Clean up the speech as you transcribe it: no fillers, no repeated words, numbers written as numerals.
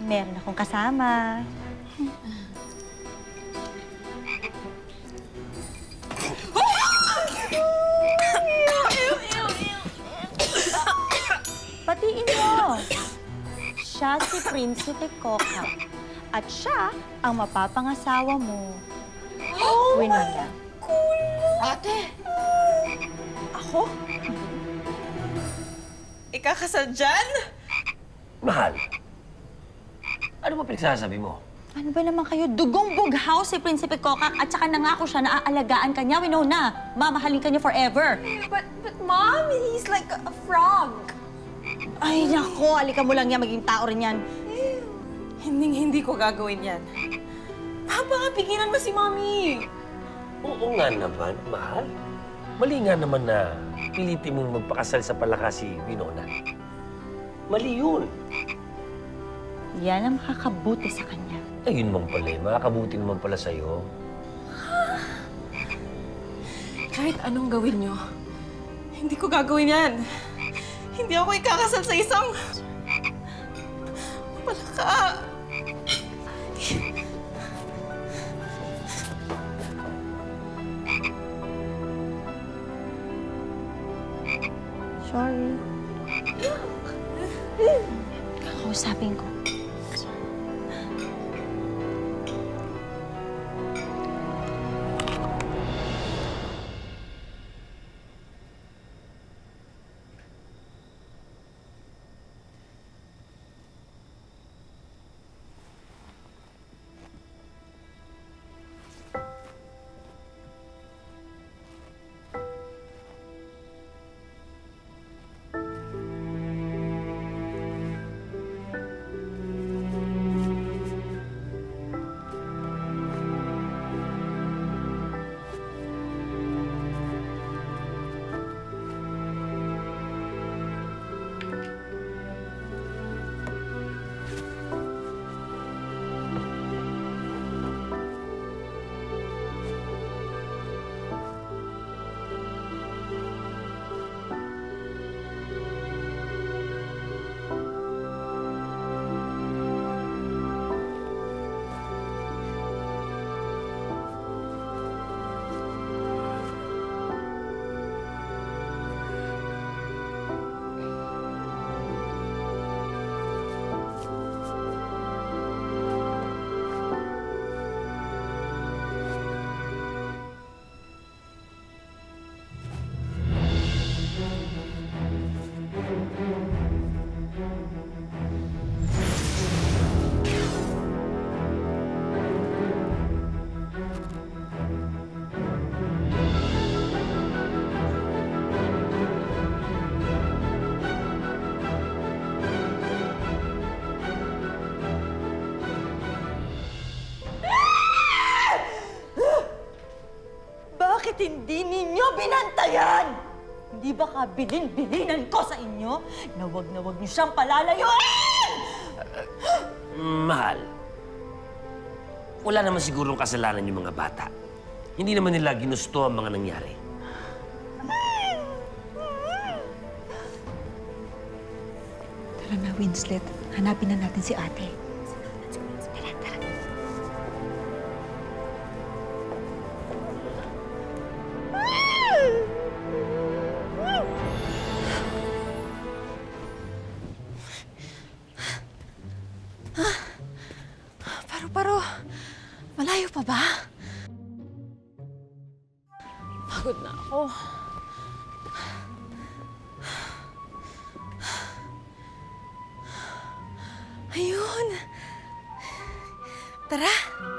Meron akong kasama. Patiin mo! Siya si Prinsipe Coca. At siya ang mapapangasawa mo. Oh, Winona. Cool! Ate! Ako? Ikakasal dyan? Mahal, ano ba pinagsasabi mo? Ano ba naman kayo? Dugong bughaw si Prinsipe Coca at saka nangako siya na aalagaan ka niya, Winona. Mamahalin ka niya forever. But Mom, he's like a frog. Ay, nako. Alika mo lang yan. Maging tao rin yan. Hindi ko gagawin yan. Papa nga, pigilan mo si Mommy. Oo nga naman, mahal. Mali nga naman na pilitin mong magpakasal sa palakas si Winona. Mali yun. Yan ang makakabuti sa kanya. Ayun man pala eh. Makakabuti naman pala sa'yo. Kahit anong gawin nyo, hindi ko gagawin yan. Hindi ako ikakasal sa isang... palaka. Sorry. Kakausapin ko. Bakit hindi ninyo binantayan? Hindi ba ka bilin-bilinan ko sa inyo na wag niyo siyang palalayuin? Mahal, wala naman sigurong kasalanan yung mga bata. Hindi naman nila ginusto ang mga nangyari. Tara na, Winslet. Hanapin na natin si ate. Paro, malayo pa ba? Pagod na ako. Ayun. Tara.